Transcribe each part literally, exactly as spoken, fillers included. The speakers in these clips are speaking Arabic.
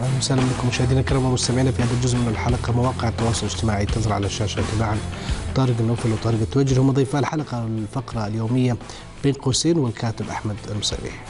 اهلا وسهلا بكم مشاهدينا الكرام ومستمعينا في هذا الجزء من الحلقه. مواقع التواصل الاجتماعي تظهر على الشاشه تباعا. طارق النوفل وطارق التوجر هم ضيفا الحلقه الفقره اليوميه بين قوسين، والكاتب احمد المصيبيح.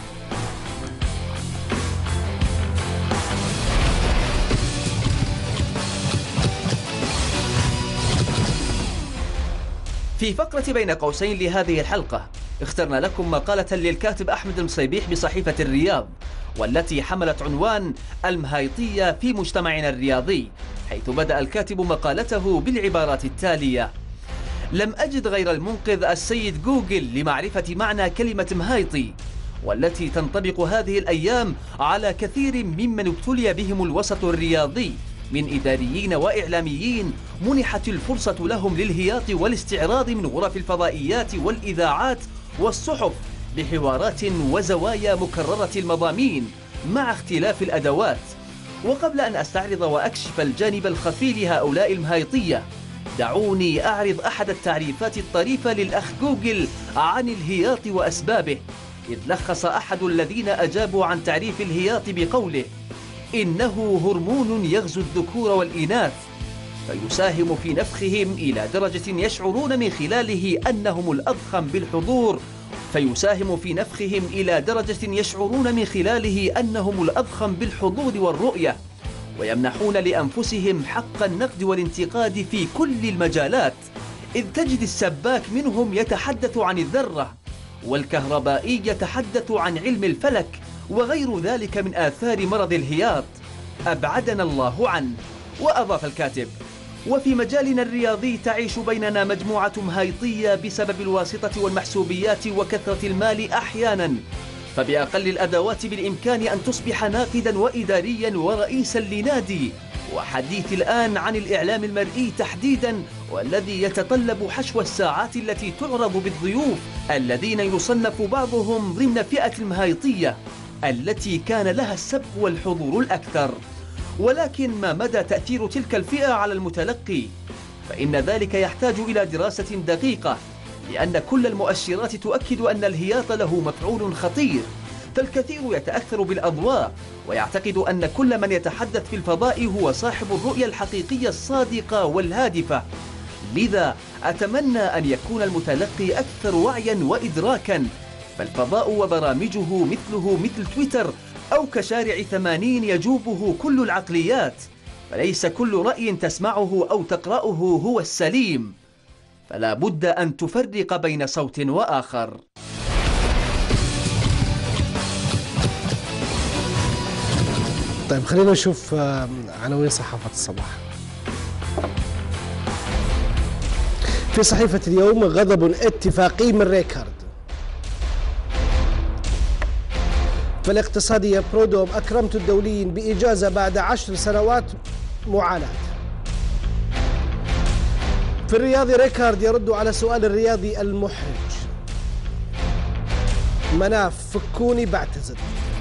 في فقرة بين قوسين لهذه الحلقة اخترنا لكم مقالة للكاتب أحمد المصيبيح بصحيفة الرياض، والتي حملت عنوان المهايطية في مجتمعنا الرياضي، حيث بدأ الكاتب مقالته بالعبارات التالية: لم أجد غير المنقذ السيد جوجل لمعرفة معنى كلمة مهايطي، والتي تنطبق هذه الأيام على كثير ممن ابتلي بهم الوسط الرياضي من إداريين وإعلاميين منحت الفرصة لهم للهياط والاستعراض من غرف الفضائيات والإذاعات والصحف بحوارات وزوايا مكررة المضامين مع اختلاف الأدوات. وقبل أن أستعرض وأكشف الجانب الخفي لهؤلاء المهايطية، دعوني أعرض أحد التعريفات الطريفة للأخ جوجل عن الهياط وأسبابه، إذ لخص أحد الذين أجابوا عن تعريف الهياط بقوله: إنه هرمون يغزو الذكور والإناث، فيساهم في نفخهم إلى درجة يشعرون من خلاله أنهم الأضخم بالحضور فيساهم في نفخهم إلى درجة يشعرون من خلاله أنهم الأضخم بالحضور والرؤية، ويمنحون لأنفسهم حق النقد والانتقاد في كل المجالات، إذ تجد السباك منهم يتحدث عن الذرة، والكهربائي يتحدث عن علم الفلك وغير ذلك من آثار مرض الهياط، أبعدنا الله عنه. وأضاف الكاتب: وفي مجالنا الرياضي تعيش بيننا مجموعة مهايطية بسبب الواسطة والمحسوبيات وكثرة المال أحيانا، فبأقل الأدوات بالإمكان أن تصبح ناقدا وإداريا ورئيسا لنادي. وحديث الآن عن الإعلام المرئي تحديدا، والذي يتطلب حشو الساعات التي تعرض بالضيوف الذين يصنف بعضهم ضمن فئة المهايطية التي كان لها السبق والحضور الأكثر. ولكن ما مدى تأثير تلك الفئة على المتلقي؟ فإن ذلك يحتاج إلى دراسة دقيقة، لأن كل المؤشرات تؤكد أن الهياط له مفعول خطير، فالكثير يتأثر بالأضواء ويعتقد أن كل من يتحدث في الفضاء هو صاحب الرؤية الحقيقية الصادقة والهادفة. لذا أتمنى أن يكون المتلقي أكثر وعيا وإدراكا، فالفضاء وبرامجه مثله مثل تويتر أو كشارع ثمانين يجوبه كل العقليات، فليس كل رأي تسمعه أو تقرأه هو السليم، فلا بد أن تفرق بين صوت وآخر. طيب خلينا نشوف عناوين صحافة الصباح. في صحيفة اليوم: غضب اتفاقي من ريكارد. فالاقتصادية: برودوم أكرمت الدوليين بإجازة بعد عشر سنوات معاناة. في الرياضي: ريكارد يرد على سؤال الرياضي المحرج. مناف: فكوني بعتذر.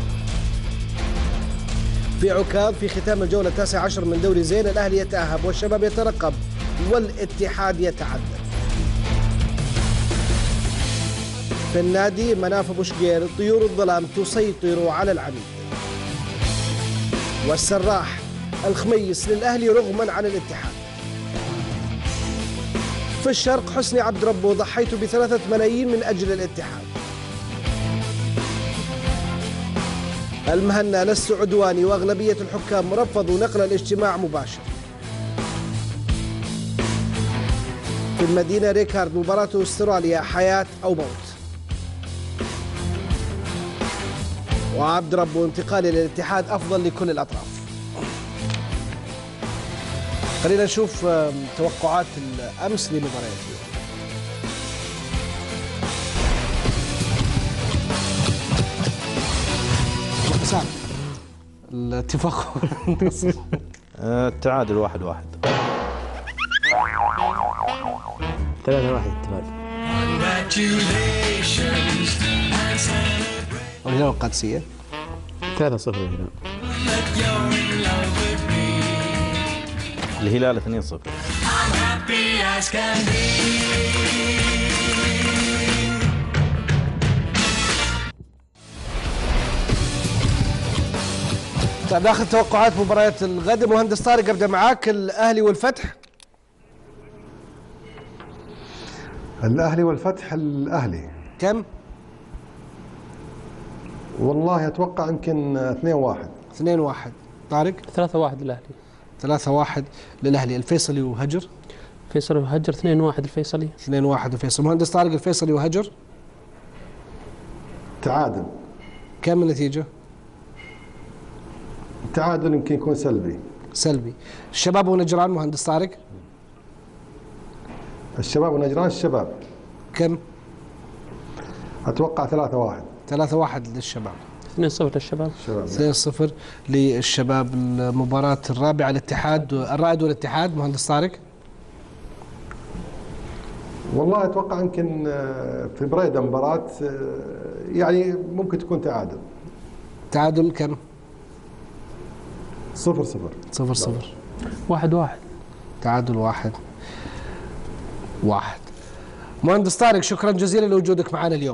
في عكاظ: في ختام الجولة التاسعة عشر من دوري زين، الأهلي يتأهب والشباب يترقب والاتحاد يتعدل. في النادي: مناف بوشقير: طيور الظلام تسيطر على العميد. والسراح: الخميس للأهلي رغما عن الاتحاد. في الشرق: حسني عبد ربه: ضحيت بثلاثة ملايين من أجل الاتحاد. المهنا: لست عدواني وأغلبية الحكام رفضوا نقل الاجتماع مباشر. في المدينة: ريكارد: مباراة استراليا حياة أو موت. وعبد ربه: انتقالي للاتحاد أفضل لكل الأطراف. خلينا نشوف توقعات الأمس لمباريات اليوم. الاتفاق التعادل واحد واحد. ثلاثة واحد التعادل. والهلال القادسية ثلاثة صفر الهلال. الهلال اثنين صفر. طيب ناخذ توقعات مباريات الغد. مهندس طارق ابدا معاك، الاهلي والفتح. الاهلي والفتح. الاهلي كم؟ والله اتوقع يمكن اثنين واحد. اثنين واحد. طارق؟ ثلاثة واحد للأهلي. ثلاثة واحد للاهلي. الفيصلي وهجر؟ فيصلي وهجر اثنين واحد الفيصلي. اثنين واحد الفيصلي. مهندس طارق الفيصلي وهجر؟ تعادل. كم النتيجة؟ التعادل يمكن يكون سلبي. سلبي. الشباب ونجران مهندس طارق؟ الشباب ونجران. الشباب كم؟ اتوقع ثلاثة واحد. ثلاثة واحد للشباب. اثنين صفر للشباب. الشباب. اثنين صفر للشباب. المباراة الرابعة الاتحاد الرائد والاتحاد مهندس طارق؟ والله اتوقع يمكن في بريدة مباراة يعني ممكن تكون تعادل. تعادل كم؟ صفر صفر. صفر صفر. واحد واحد. تعادل واحد واحد. مهندس طارق شكرا جزيلا لوجودك معنا اليوم.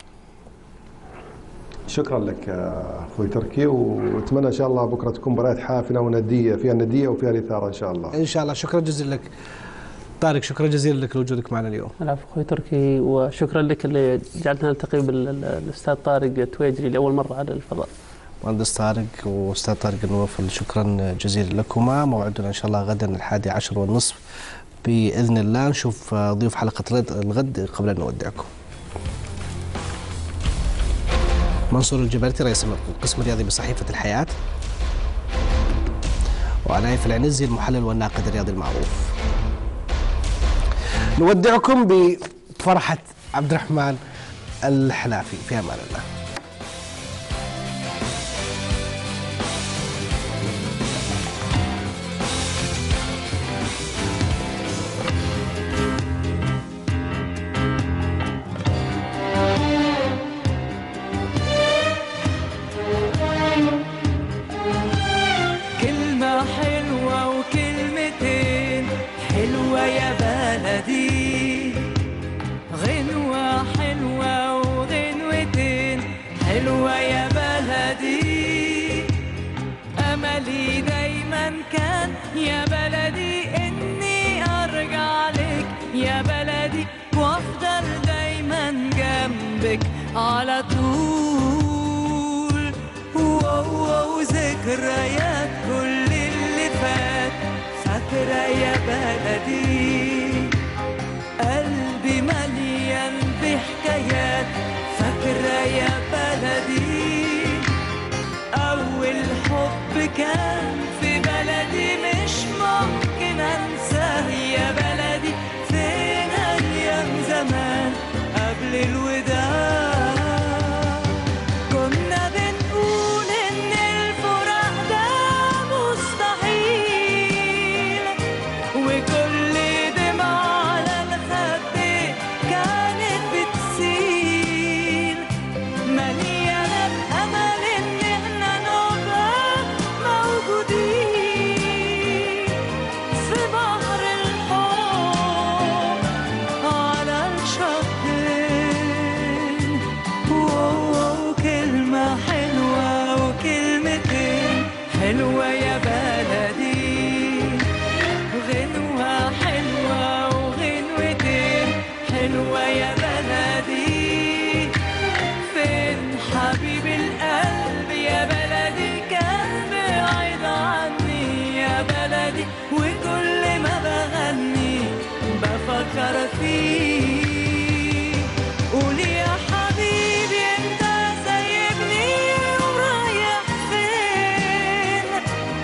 شكرا لك اخوي تركي، واتمنى ان شاء الله بكره تكون مباراه حافله ونديه، فيها نديه وفيها الاثاره ان شاء الله. ان شاء الله. شكرا جزيلا لك طارق، شكرا جزيلا لك لوجودك معنا اليوم. العفو اخوي تركي، وشكرا لك اللي جعلتنا نلتقي بالاستاذ طارق تويجري لاول مره على الفضاء. مهندس طارق واستاذ طارق النوفل شكرا جزيلا لكما. موعدنا ان شاء الله غدا الحادي عشر والنصف باذن الله. نشوف ضيوف حلقه الغد قبل ان نودعكم. منصور الجبرتي رئيس القسم الرياضي بصحيفه الحياه، ونايف العنزي المحلل والناقد الرياضي المعروف. نودعكم بفرحه عبد الرحمن الحلافي. في امان الله. على طول. واو ذكريات كل اللي فات، فاكرة يا بلدي قلبي مليان بحكايات، فاكرة يا بلدي أول حب كان في بلدي مش ممكن أنساه يا بلدي. فين أيام زمان قبل الوداع كنا بنقول إن الفراق ده مستحيل، وكل دمعة على الخد كانت بتسيل، مليانة بأمل إن إحنا نبقى موجودين في بحر الحب على الشطين. واو كلمة حلوة وكلمتين حلوة يا بلدي، غنوة حلوة وغنوتين حلوة يا بلدي. فين حبيب القلب يا بلدي كان بعيد عني يا بلدي، وكل ما بغني بفكر فيه. قولي يا حبيبي انت سايبني ورايح فين،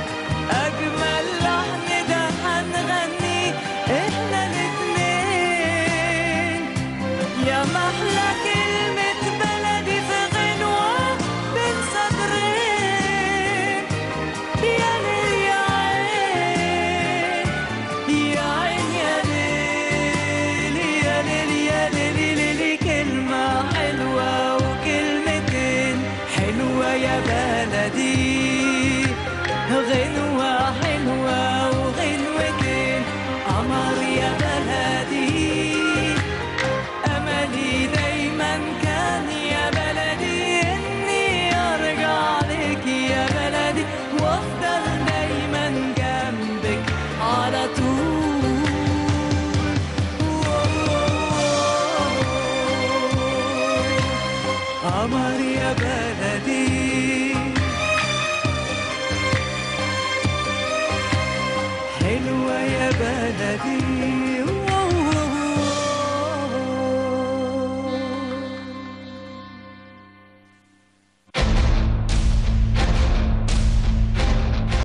قمر يا بلدي، حلوة يا بلدي.